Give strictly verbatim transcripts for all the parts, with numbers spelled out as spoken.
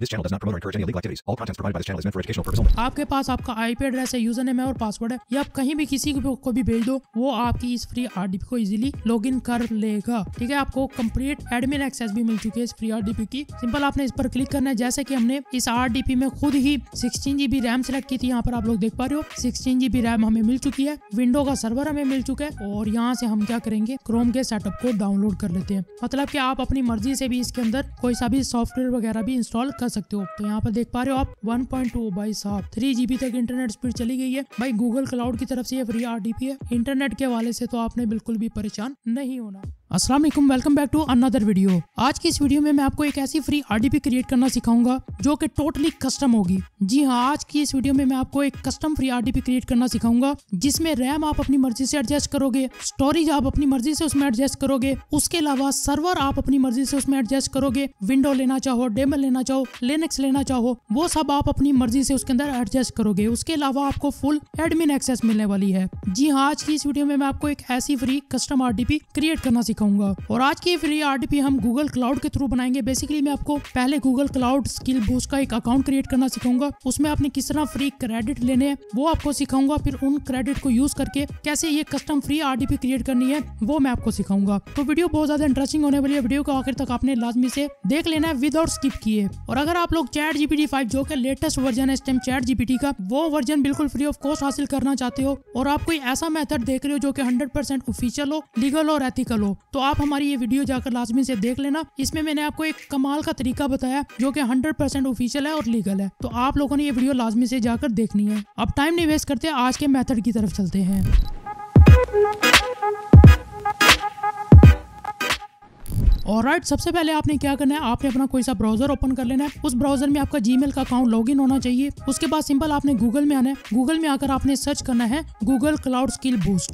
This channel does not promote or encourage any illegal activities. All contents provided by this channel is meant for educational purposes only. आपके पास आपका IP address है, username है और password है, ये आप कहीं भी किसी को को भी भेज दो, वो आपकी इस फ्री आरडीपी को इजीली लॉगिन कर लेगा। ठीक है, आपको कंप्लीट एडमिन एक्सेस भी मिल चुकी है इस फ्री आरडीपी की। सिंपल आपने इस पर क्लिक करना है। जैसे कि हमने इस आरडीपी में खुद ही सिक्सटीन जीबी रैम सेलेक्ट की थी, यहाँ पर आप लोग देख पा रहे हो सिक्सटीन जीबी रैम हमें मिल चुकी है, विंडो का सर्वर हमें मिल चुका है और यहाँ से हम क्या करेंगे, क्रोम के सेटअप को डाउनलोड कर लेते हैं। मतलब कि आप अपनी मर्जी से भी इसके अंदर कोई सा भी सॉफ्टवेयर वगैरह भी इंस्टॉल कर सकते हो। तो यहाँ पर देख पा रहे हो आप वन पॉइंट टू भाई साहब थ्री जीबी तक इंटरनेट स्पीड चली गई है। भाई गूगल क्लाउड की तरफ से ये फ्री आरडीपी है, इंटरनेट के हवाले से तो आपने बिल्कुल भी परेशान नहीं होना। अस्सलाम वालेकुम, welcome back to another video. आज की इस वीडियो में मैं आपको एक ऐसी फ्री आरडीपी क्रिएट करना सिखाऊंगा जो कि टोटली कस्टम होगी। जी हाँ, आज की इस वीडियो में मैं आपको एक कस्टम फ्री आरडीपी क्रिएट करना सिखाऊंगा जिसमें रैम आप अपनी मर्जी से एडजस्ट करोगे, स्टोरेज आप अपनी मर्जी से उसमें एडजस्ट करोगे, उसके अलावा सर्वर आप अपनी मर्जी से उसमें एडजस्ट करोगे। विंडो लेना चाहो, डेमन लेना चाहो, लिनक्स लेना चाहो, वो सब आप अपनी मर्जी से उसके अंदर एडजस्ट करोगे। उसके अलावा आपको फुल एडमिन एक्सेस मिलने वाली है। जी हाँ, आज की इस वीडियो में मैं आपको एक ऐसी फ्री कस्टम आरडीपी क्रिएट करना सिखाऊंगा और आज की फ्री आरडीपी हम गूगल क्लाउड के थ्रू बनाएंगे। बेसिकली मैं आपको पहले गूगल क्लाउड स्किल बूस्ट का एक अकाउंट क्रिएट करना सिखाऊंगा, उसमें आपने किस तरह फ्री क्रेडिट लेने हैं वो आपको सिखाऊंगा, फिर उन क्रेडिट को यूज करके कैसे ये कस्टम फ्री आरडीपी क्रिएट करनी है वो मैं आपको सिखाऊंगा। तो वीडियो बहुत ज्यादा इंटरेस्टिंग होने वाली है, वीडियो को आखिर तक आपने लाजमी से देख लेना है विदाउट स्किप किए। और अगर आप लोग चैट जीपीटी फाइव जो कि लेटेस्ट वर्जन है इस टाइम चैट जीपीटी का, वो वर्जन बिल्कुल फ्री ऑफ कॉस्ट हासिल करना चाहते हो और आप कोई ऐसा मेथड देख रहे हो जो कि हंड्रेड परसेंट ऑफिशियल हो, लीगल और एथिकल हो, तो आप हमारी ये वीडियो जाकर लाजमी से देख लेना। इसमें मैंने आपको एक कमाल का तरीका बताया जो कि हंड्रेड परसेंट ऑफिशियल है और लीगल है, तो आप लोगों ने ये वीडियो लाजमी से जाकर देखनी है। अब टाइम नहीं वेस्ट करते, आज के मेथड की तरफ चलते हैं। ऑलराइट, सबसे पहले आपने क्या करना है, आपने अपना कोई सा ब्राउजर ओपन कर लेना है। उस ब्राउजर में आपका जीमेल का अकाउंट लॉगिन होना चाहिए। उसके बाद सिंपल आपने गूगल में आना है। गूगल में आकर आपने सर्च करना है गूगल क्लाउड स्किल बूस्ट।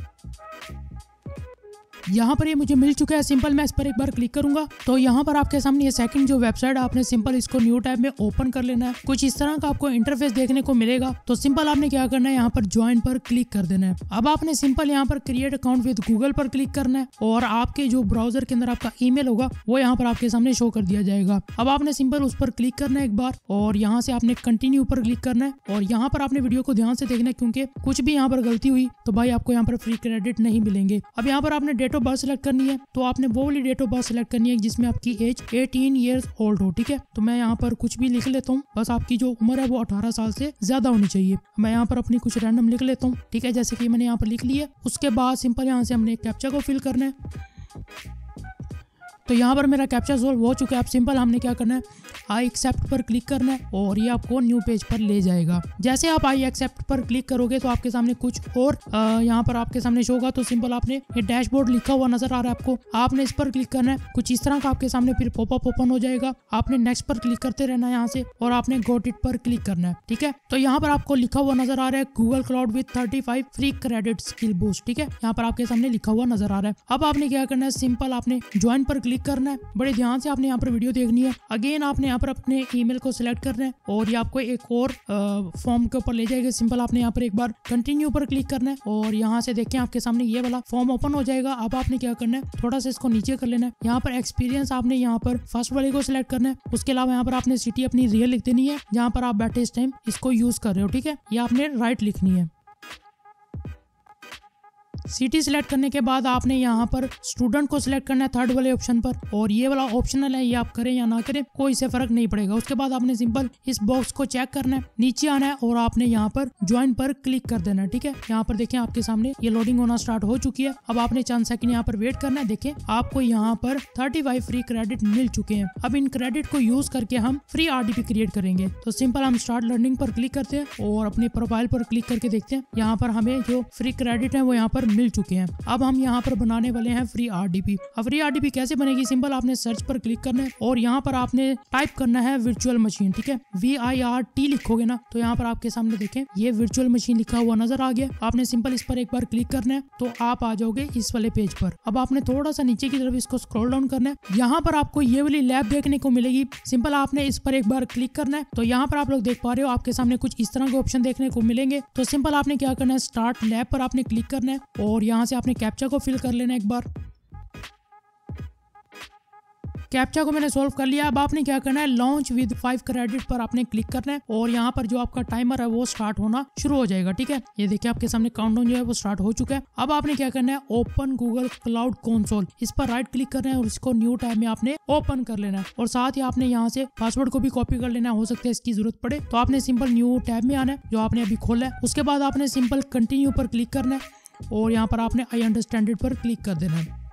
यहाँ पर ये मुझे मिल चुका है। सिंपल मैं इस पर एक बार क्लिक करूंगा तो यहाँ पर आपके सामने ये सेकंड जो वेबसाइट, आपने सिंपल इसको न्यू टैब में ओपन कर लेना है। कुछ इस तरह का आपको इंटरफेस देखने को मिलेगा। तो सिंपल आपने क्या करना है, यहाँ पर ज्वाइन पर क्लिक कर देना है। अब आपने सिंपल यहाँ पर क्रिएट अकाउंट विद गूगल पर क्लिक करना है और आपके जो ब्राउजर के अंदर आपका ईमेल होगा वो यहाँ पर आपके सामने शो कर दिया जाएगा। अब आपने सिंपल उस पर क्लिक करना है एक बार और यहाँ से आपने कंटिन्यू पर क्लिक करना है और यहाँ पर आपने वीडियो को ध्यान से देखना है क्योंकि कुछ भी यहाँ पर गलती हुई तो भाई आपको यहाँ पर फ्री क्रेडिट नहीं मिलेंगे। अब यहाँ पर आपने डेट ऑफ बर्थ सेलेक्ट करनी है, तो आपने वो वाली डेट ऑफ बर्थ सेलेक्ट करनी है जिसमें आपकी एज एटीन इयर्स ओल्ड हो। ठीक है, तो मैं यहाँ पर कुछ भी लिख लेता हूँ, बस आपकी जो उम्र है वो अठारह साल से ज्यादा होनी चाहिए। मैं यहाँ पर अपनी कुछ रैंडम लिख लेता हूँ। ठीक है, जैसे कि मैंने यहाँ पर लिख लिया। उसके बाद सिंपल यहाँ से हमने कैप्चा को फिल करना है। तो यहाँ पर मेरा कैप्चा सोल्व हो चुका है। अब सिंपल हमने क्या करना है, आई एक्सेप्ट पर क्लिक करना है और ये आपको न्यू पेज पर ले जाएगा। जैसे आप आई एक्सेप्ट पर क्लिक करोगे तो आपके सामने कुछ और यहाँ पर आपके सामने शो होगा। तो सिंपल आपने ये डैशबोर्ड लिखा हुआ नजर आ रहा है आपको, आपने इस पर क्लिक करना है। कुछ इस तरह का आपके सामने फिर पॉपअप ओपन हो जाएगा। आपने नेक्स्ट पर क्लिक करते रहना है यहाँ से और आपने गॉट इट पर क्लिक करना है। ठीक है, तो यहाँ पर आपको लिखा हुआ नजर आ रहा है Google cloud with thirty five free credit skill boost. ठीक है, यहाँ पर आपके सामने लिखा हुआ नजर आ रहा है। अब आपने क्या करना है, सिंपल आपने ज्वाइन पर क्लिक करना है। बड़े ध्यान से आपने यहाँ पर वीडियो देखनी है। अगेन आपने यहाँ पर अपने ईमेल को सिलेक्ट करना है और ये आपको एक और फॉर्म के ऊपर ले जाएगा। सिंपल आपने यहाँ पर एक बार कंटिन्यू पर क्लिक करना है और यहाँ से देखें आपके सामने ये वाला फॉर्म ओपन हो जाएगा। अब आपने क्या करना है, थोड़ा सा इसको नीचे कर लेना है। यहाँ पर एक्सपीरियंस आपने यहाँ पर फर्स्ट वाले को सिलेक्ट करना है। उसके अलावा यहाँ पर आपने सिटी अपनी रियल लिख देनी है जहाँ पर आप बैठे इस टाइम इसको यूज कर रहे हो। ठीक है, ये आपने राइट लिखनी है। सिटी सिलेक्ट करने के बाद आपने यहाँ पर स्टूडेंट को सिलेक्ट करना है थर्ड वाले ऑप्शन पर और ये वाला ऑप्शनल है, ये आप करें या ना करें कोई इससे फर्क नहीं पड़ेगा। उसके बाद आपने सिंपल इस बॉक्स को चेक करना है, नीचे आना है और आपने यहाँ पर ज्वाइन पर क्लिक कर देना है। ठीक है, यहाँ पर देखें आपके सामने ये लोडिंग होना स्टार्ट हो चुकी है। अब आपने चंद सेकंड यहाँ पर वेट करना है। देखें आपको यहाँ पर थर्टी फाइव फ्री क्रेडिट मिल चुके हैं। अब इन क्रेडिट को यूज करके हम फ्री आरडीपी क्रिएट करेंगे। तो सिंपल हम स्टार्ट लर्निंग पर क्लिक करते हैं और अपने प्रोफाइल पर क्लिक करके देखते हैं। यहाँ पर हमें जो फ्री क्रेडिट है वो यहाँ पर मिल चुके हैं। अब हम यहाँ पर बनाने वाले हैं फ्री आरडीपी। अब फ्री आरडीपी कैसे बनेगी, सिंपल आपने सर्च पर क्लिक करना है और यहाँ पर आपने टाइप करना है वर्चुअल मशीन। ठीक है, वी आई आर टी लिखोगे ना तो यहाँ पर आपके सामने देखें ये वर्चुअल मशीन लिखा हुआ नजर आ गया। आपने सिंपल इस पर एक बार क्लिक करना है तो आप आ जाओगे इस वाले पेज पर। अब आपने थोड़ा सा नीचे की तरफ इसको स्क्रॉल डाउन करना है। यहाँ पर आपको ये वाली लैब देखने को मिलेगी। सिंपल आपने इस पर एक बार क्लिक करना है तो यहाँ पर आप लोग देख पा रहे हो आपके सामने कुछ इस तरह के ऑप्शन देखने को मिलेंगे। तो सिंपल आपने क्या करना है, स्टार्ट लैब पर आपने क्लिक करना है और यहाँ से आपने कैप्चा को फिल कर लेना एक बार। कैप्चा को मैंने सोल्व कर लिया। अब आपने क्या करना है, लॉन्च विद फाइव क्रेडिट पर आपने क्लिक करना है और यहाँ पर जो आपका टाइमर है वो स्टार्ट होना शुरू हो जाएगा। ठीक है, ये देखिए आपके सामने काउंटडाउन जो है वो स्टार्ट हो चुका है। अब आपने क्या करना है, ओपन गूगल क्लाउड कंसोल, इस पर राइट क्लिक करना है और इसको न्यू टैब में आपने ओपन कर लेना है और साथ ही आपने यहाँ से पासवर्ड को भी कॉपी कर लेना है, हो सकता है इसकी जरूरत पड़े। तो आपने सिंपल न्यू टैब में आना है जो आपने अभी खोला है। उसके बाद आपने सिंपल कंटिन्यू पर क्लिक करना है और यहाँ पर आपने आई अंडरस्टैंड इट पर क्लिक कर देना है।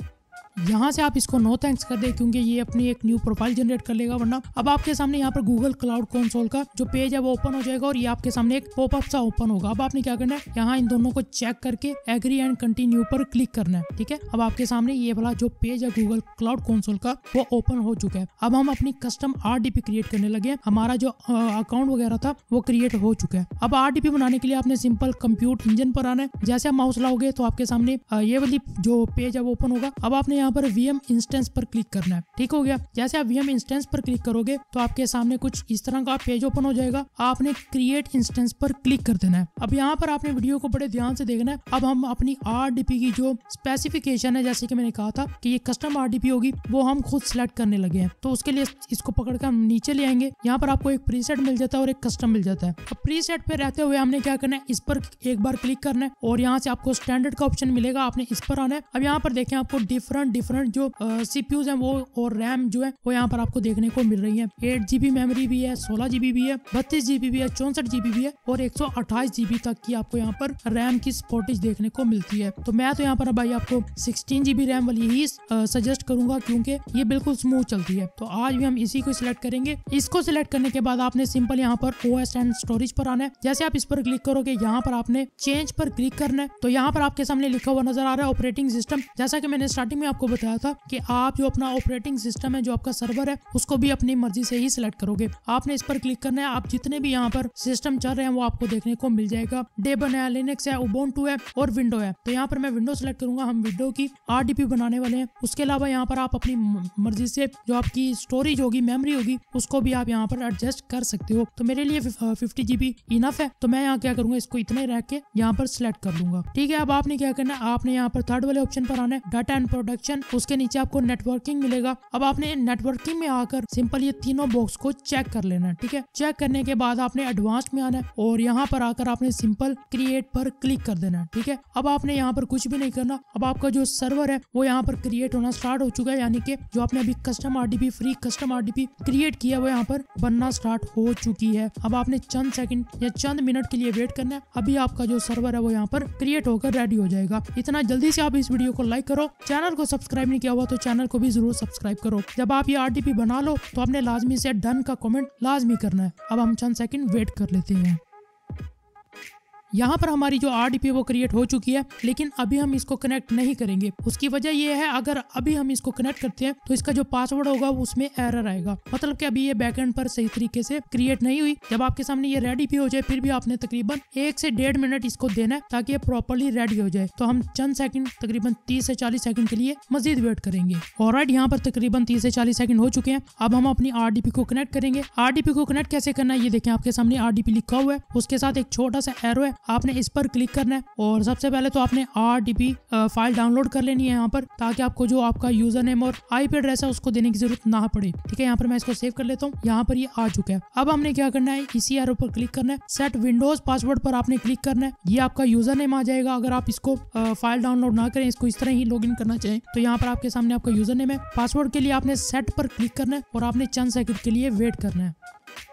यहाँ से आप इसको नो थैंक्स कर दे क्योंकि ये अपनी एक न्यू प्रोफाइल जनरेट कर लेगा, वरना अब आपके सामने यहाँ पर गूगल क्लाउड कंसोल का जो पेज है वो ओपन हो जाएगा और ये आपके सामने एक पॉपअप सा ओपन होगा। अब आपने क्या करना है, यहाँ इन दोनों को चेक करके एग्री एंड कंटिन्यू पर क्लिक करना है। ठीक है, अब आपके सामने ये वाला जो पेज है गूगल क्लाउड कंसोल का वो ओपन हो चुका है। अब हम अपनी कस्टम आरडीपी क्रिएट करने लगे। हमारा जो अकाउंट वगैरह था वो क्रिएट हो चुका है। अब आरडीपी बनाने के लिए आपने सिंपल कंप्यूट इंजन पर आना है। जैसे आप माउस लाओगे तो आपके सामने ये वाली जो पेज है वो ओपन होगा। अब आपने यहाँ पर वीएम इंस्टेंस पर क्लिक करना है। ठीक हो गया, जैसे आप वीएम इंस्टेंस पर क्लिक करोगे तो आपके सामने कुछ इस तरह का पेज ओपन हो जाएगा। आपने क्रिएट इंस्टेंस पर क्लिक कर देना है। अब यहाँ पर आपने वीडियो को बड़े ध्यान से देखना है। अब हम अपनी आरडीपी की जो स्पेसिफिकेशन है, जैसे कि मैंने कहा था कि ये कस्टम आरडीपी होगी, वो हम खुद सिलेक्ट करने लगे हैं। तो उसके लिए इसको पकड़कर हम नीचे ले आएंगे। यहाँ पर आपको एक प्रीसेट मिल जाता है और एक कस्टम मिल जाता है। अब प्रीसेट पे रहते हुए हमने क्या करना है, इस पर एक बार क्लिक करना है और यहाँ से आपको स्टैंडर्ड का ऑप्शन मिलेगा, आपने इस पर आना है। अब यहाँ पर देखें आपको डिफरेंट डिफरेंट जो सीपीयूज हैं वो और रैम जो है वो यहाँ पर आपको देखने को मिल रही है। एट जीबी मेमोरी भी है, सोलह जीबी भी है, बत्तीस जीबी भी है, चौसठ जीबी भी है और एक सौ अट्ठाईस जीबी तक की आपको यहाँ पर रैम की स्पोर्टेज देखने को मिलती है। तो मैं तो यहाँ पर भाई आपको सिक्सटीन जीबी रैम वाली ही सजेस्ट करूंगा क्योंकि ये बिल्कुल स्मूथ चलती है। तो आज भी हम इसी को सिलेक्ट करेंगे। इसको सिलेक्ट करने के बाद आपने सिंपल यहाँ पर ओएस एंड स्टोरेज पर आना है। जैसे आप इस पर क्लिक करोगे यहाँ पर आपने चेंज पर क्लिक करना है। तो यहाँ पर आपके सामने लिखा हुआ नजर आ रहा है ऑपरेटिंग सिस्टम। जैसा कि मैंने स्टार्टिंग में आपको बताया था कि आप जो अपना ऑपरेटिंग सिस्टम है, जो आपका सर्वर है, उसको भी अपनी मर्जी से ही सिलेक्ट करोगे। आपने इस पर क्लिक करना है। आप जितने भी यहाँ पर सिस्टम चल रहे हैं वो आपको देखने को मिल जाएगा। डेबन है, लिनक्स है, उबुंटू है और विंडो है। तो यहाँ पर मैं विंडो सिलेक्ट करूंगा। हम विंडो की आरडीपी बनाने वाले हैं। उसके अलावा यहाँ पर आप अपनी मर्जी से जो आपकी स्टोरेज होगी, मेमोरी होगी, उसको भी आप यहाँ पर एडजस्ट कर सकते हो। तो मेरे लिए फिफ्टी जीबी इनफ है, तो मैं यहाँ क्या करूंगा, इसको इतने रख के यहाँ पर सिलेक्ट कर लूंगा। ठीक है, अब आपने क्या करना है, आपने यहाँ पर थर्ड वाले ऑप्शन पर आना है, डाटा एंड प्रोडक्शन। उसके नीचे आपको नेटवर्किंग मिलेगा। अब आपने नेटवर्किंग में आकर सिंपल ये तीनों बॉक्स को चेक कर लेना है। ठीक है, चेक करने के बाद आपने एडवांस में आना है और यहाँ पर आकर आपने सिंपल क्रिएट पर क्लिक कर देना है। ठीक है, अब आपने यहाँ पर कुछ भी नहीं करना। अब आपका जो सर्वर है वो यहाँ पर क्रिएट होना स्टार्ट हो चुका है, यानी कि जो आपने अभी custom RDP free custom RDP create किया वो यहाँ पर बनना स्टार्ट हो चुकी है। अब आपने चंद सेकंड या चंद मिनट के लिए वेट करना है। अभी आपका जो सर्वर है वो यहाँ पर क्रिएट होकर रेडी हो जाएगा। इतना जल्दी से आप इस वीडियो को लाइक करो। चैनल को सब्सक्राइब नहीं किया हुआ तो चैनल को भी जरूर सब्सक्राइब करो। जब आप ये आरडीपी बना लो तो आपने लाजमी से डन का कमेंट लाजमी करना है। अब हम चंद सेकंड वेट कर लेते हैं। यहाँ पर हमारी जो आरडीपी वो क्रिएट हो चुकी है, लेकिन अभी हम इसको कनेक्ट नहीं करेंगे। उसकी वजह ये है, अगर अभी हम इसको कनेक्ट करते हैं तो इसका जो पासवर्ड होगा उसमें एरर आएगा, मतलब कि अभी ये बैकएंड पर सही तरीके से क्रिएट नहीं हुई। जब आपके सामने ये रेडी भी हो जाए फिर भी आपने तकरीबन एक से डेढ़ मिनट इसको देना है ताकि ये प्रॉपरली रेडी हो जाए। तो हम चंद सेकंड तकरीबन तीस से चालीस सेकंड के लिए मजीद वेट करेंगे। ऑलराइट, यहाँ पर तकरीबन तीस से चालीस सेकंड हो चुके हैं। अब हम अपनी आरडीपी को कनेक्ट करेंगे। आरडीपी को कनेक्ट कैसे करना है ये देखें, आपके सामने आरडीपी लिखा हुआ है, उसके साथ एक छोटा सा एरो है, आपने इस पर क्लिक करना है और सबसे पहले तो आपने आरडीपी फाइल डाउनलोड कर लेनी है यहाँ पर, ताकि आपको जो आपका यूजर नेम और आईपी एड्रेस है उसको देने की जरूरत ना पड़े। ठीक है, यहाँ पर मैं इसको सेव कर लेता हूँ। यहाँ पर ये आ चुका है। अब हमने क्या करना है, इसी एरो पर क्लिक करना है, सेट विंडोज पासवर्ड पर आपने क्लिक करना है। ये आपका यूजर नेम आ जाएगा। अगर आप इसको फाइल डाउनलोड ना करें, इसको इस तरह ही लॉगिन करना चाहें तो यहाँ पर आपके सामने आपका यूजर नेम है। पासवर्ड के लिए आपने सेट पर क्लिक करना है और आपने चंद सेकंड के लिए वेट करना है।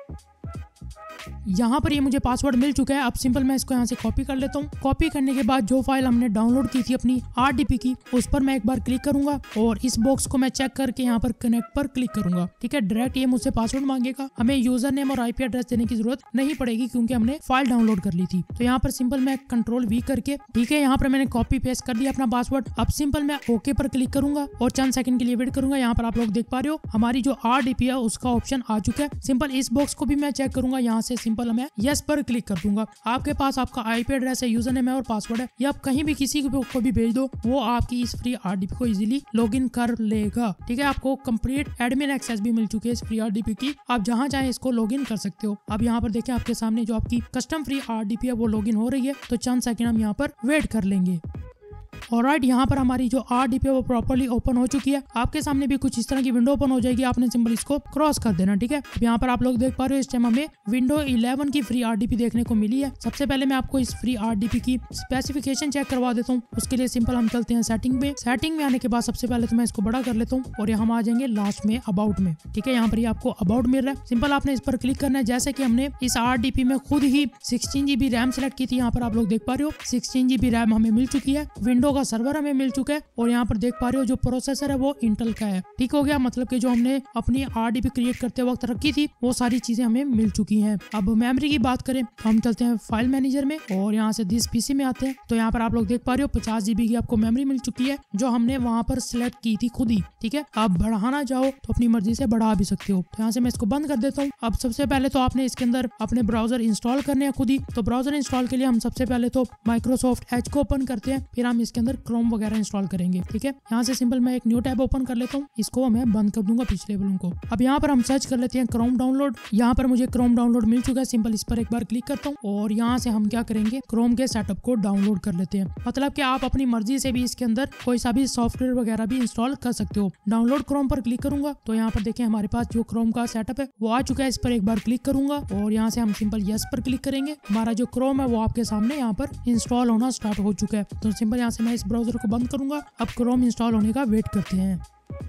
यहाँ पर ये मुझे पासवर्ड मिल चुका है। अब सिंपल मैं इसको यहाँ से कॉपी कर लेता हूँ। कॉपी करने के बाद जो फाइल हमने डाउनलोड की थी अपनी आरडीपी की, उस पर मैं एक बार क्लिक करूंगा और इस बॉक्स को मैं चेक करके यहाँ पर कनेक्ट पर क्लिक करूंगा। ठीक है, डायरेक्ट ये मुझसे पासवर्ड मांगेगा। हमें यूजर नेम और आईपी एड्रेस देने की जरूरत नहीं पड़ेगी क्योंकि हमने फाइल डाउनलोड कर ली थी। तो यहाँ पर सिंपल मैं कंट्रोल वी करके, ठीक है, यहाँ पर मैंने कॉपी पेस्ट कर दिया अपना पासवर्ड। अब सिंपल मैं ओके पर क्लिक करूंगा और चंद सेकंड के लिए वेट करूंगा। यहाँ पर आप लोग देख पा रहे हो हमारी जो आरडीपी है उसका ऑप्शन आ चुका है। सिंपल इस बॉक्स को भी मैं चेक करूंगा। यहाँ से सिंपल मैं यस पर क्लिक कर दूंगा। आपके पास आपका आईपी एड्रेस है, यूजर नेम है और पासवर्ड है। ये आप कहीं भी किसी को भी भेज दो, वो आपकी इस फ्री आरडीपी को इजीली लॉगिन कर लेगा। ठीक है, आपको कंप्लीट एडमिन एक्सेस भी मिल चुकी है इस फ्री आरडीपी की। आप जहां चाहे इसको लॉगिन कर सकते हो। अब यहाँ पर देखें आपके सामने जो आपकी कस्टम फ्री आरडीपी है वो लॉगिन हो रही है। तो चंद सेकंड हम यहाँ पर वेट कर लेंगे। और राइट यहाँ पर हमारी जो आरडीपी है वो प्रॉपर्ली ओपन हो चुकी है। आपके सामने भी कुछ इस तरह की विंडो ओपन हो जाएगी, आपने सिंपल इसको क्रॉस कर देना। ठीक है, यहाँ पर आप लोग देख पा रहे हो इस टाइम हमें विंडो इलेवन की फ्री आरडीपी देखने को मिली है। सबसे पहले मैं आपको इस फ्री आरडीपी की स्पेसिफिकेशन चेक करवा देता हूँ। उसके लिए सिंपल हम चलते हैं सेटिंग में। सेटिंग में आने के बाद सबसे पहले तो मैं इसको बड़ा कर लेता हूँ और यहाँ हम आ जाएंगे लास्ट में अबाउट में। ठीक है, यहाँ पर आपको अबाउट मिल रहा है, सिंपल आपने इस पर क्लिक करना है। जैसे कि हमने इस आरडीपी में खुद ही सिक्सटीन जीबी रैम सेलेक्ट की थी, यहाँ पर आप लोग देख पा रहे हो सिक्सटीन जीबी रैम हमें मिल चुकी है, विंडो का सर्वर हमें मिल चुका है और यहाँ पर देख पा रहे हो जो प्रोसेसर है वो इंटेल का है। ठीक हो गया, मतलब कि जो हमने अपनी आरडीपी क्रिएट करते वक्त रखी थी वो सारी चीजें हमें मिल चुकी हैं। अब मेमोरी की बात करें तो हम चलते हैं फाइल मैनेजर में और यहाँ से दिस पीसी में आते हैं। तो यहाँ पर आप लोग देख पा रहे हो पचास जीबी की आपको मेमोरी मिल चुकी है जो हमने वहाँ पर सिलेक्ट की थी खुद ही। ठीक है, आप बढ़ाना चाहो तो अपनी मर्जी से बढ़ा भी सकते हो। तो यहाँ से मैं इसको बंद कर देता हूँ। अब सबसे पहले तो आपने इसके अंदर अपने ब्राउजर इंस्टॉल करने हैं खुद ही। तो ब्राउजर इंस्टॉल के लिए हम सबसे पहले तो माइक्रोसॉफ्ट एज को ओपन करते हैं, फिर हम इसके अंदर क्रोम वगैरह इंस्टॉल करेंगे। ठीक है, यहाँ से सिंपल मैं एक न्यू टैब ओपन कर लेता हूँ, इसको मैं बंद कर दूंगा पिछले वालों को। अब यहाँ पर हम सर्च कर लेते हैं क्रोम डाउनलोड। यहाँ पर मुझे क्रोम डाउनलोड मिल चुका है, सिंपल इस पर एक बार क्लिक करता हूँ और यहाँ से हम क्या करेंगे क्रोम के सेटअप को डाउनलोड कर लेते हैं। मतलब कि आप अपनी मर्जी से भी इसके अंदर कोई सा भी सॉफ्टवेयर वगैरह भी इंस्टॉल कर सकते हो। डाउनलोड क्रोम पर क्लिक करूंगा तो यहाँ पर देखें हमारे पास जो क्रोम का सेटअप है वो आ चुका है। इस पर एक बार क्लिक करूंगा और यहाँ से हम सिंपल यस पर क्लिक करेंगे। हमारा जो क्रोम है वो आपके सामने यहाँ पर इंस्टॉल होना स्टार्ट हो चुका है। तो सिंपल यहाँ से मैं इस ब्राउजर को बंद करूंगा। अब क्रोम इंस्टॉल होने का वेट करते हैं।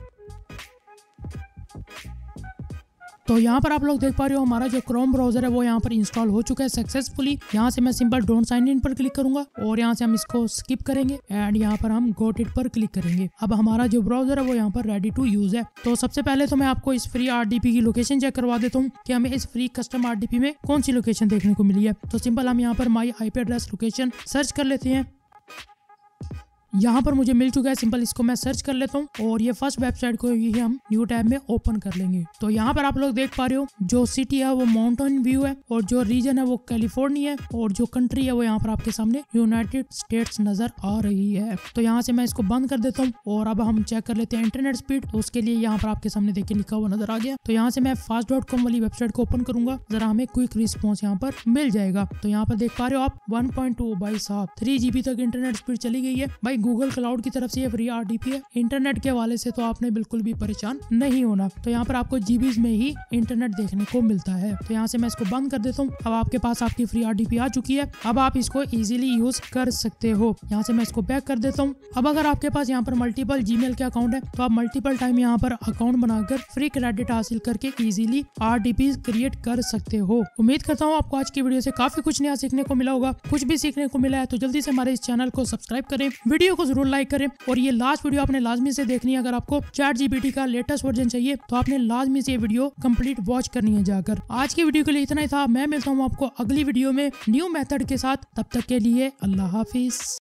तो यहाँ पर आप लोग देख पा रहे हो हमारा जो क्रोम ब्राउजर है वो यहाँ पर इंस्टॉल हो चुका है सक्सेसफुली। यहाँ से मैं सिंपल डोंट साइन इन पर क्लिक करूंगा और यहाँ से हम इसको स्किप करेंगे एंड यहाँ पर हम गोट इट पर क्लिक करेंगे। अब हमारा जो ब्राउजर है वो यहाँ पर रेडी टू यूज है। तो सबसे पहले तो मैं आपको इस फ्री आरडीपी की लोकेशन चेक करवा देता हूँ कि हमें इस फ्री कस्टम आरडीपी में कौन सी लोकेशन देखने को मिली है। तो सिंपल हम यहाँ पर my IP address location search कर लेते हैं। यहाँ पर मुझे मिल चुका है, सिंपल इसको मैं सर्च कर लेता हूँ और ये फर्स्ट वेबसाइट को ही हम न्यू टैब में ओपन कर लेंगे। तो यहाँ पर आप लोग देख पा रहे हो जो सिटी है वो माउंटेन व्यू है और जो रीजन है वो कैलिफोर्निया है और जो कंट्री है वो यहाँ पर आपके सामने यूनाइटेड स्टेट्स नजर आ रही है। तो यहाँ से मैं इसको बंद कर देता हूँ और अब हम चेक कर लेते हैं इंटरनेट स्पीड। तो उसके लिए यहाँ पर आपके सामने देखिए लिखा हुआ नजर आ गया। तो यहाँ से मैं फास्ट डॉट कॉम वाली वेबसाइट को ओपन करूंगा, जरा हमें क्विक रिस्पॉन्स यहाँ पर मिल जाएगा। तो यहाँ पर देख पा रहे हो आप वन पॉइंट टू बाई साहब थ्री जीबी तक इंटरनेट स्पीड चली गई है। भाई गूगल क्लाउड की तरफ से ये फ्री आरडीपी है, इंटरनेट के हवाले से तो आपने बिल्कुल भी परेशान नहीं होना। तो यहाँ पर आपको जीबीज में ही इंटरनेट देखने को मिलता है। तो यहाँ से मैं इसको बंद कर देता हूँ। अब आपके पास आपकी फ्री आरडीपी आ चुकी है, अब आप इसको इजीली यूज कर सकते हो। यहाँ से मैं इसको बैक कर देता हूँ। अब अगर आपके पास यहाँ पर मल्टीपल जीमेल के अकाउंट है तो आप मल्टीपल टाइम यहाँ पर अकाउंट बनाकर फ्री क्रेडिट हासिल करके इजीली आरडीपी क्रिएट कर सकते हो। उम्मीद करता हूँ आपको आज की वीडियो से काफी कुछ नया सीखने को मिला होगा। कुछ भी सीखने को मिला है तो जल्दी से हमारे इस चैनल को सब्सक्राइब करें, वीडियो को जरूर लाइक करें और ये लास्ट वीडियो आपने लाजमी से देखनी है। अगर आपको चैट जीपीटी का लेटेस्ट वर्जन चाहिए तो आपने लाजमी से ये वीडियो कंप्लीट वॉच करनी है जाकर। आज की वीडियो के लिए इतना ही था। मैं मिलता हूँ आपको अगली वीडियो में न्यू मेथड के साथ। तब तक के लिए अल्लाह हाफिज।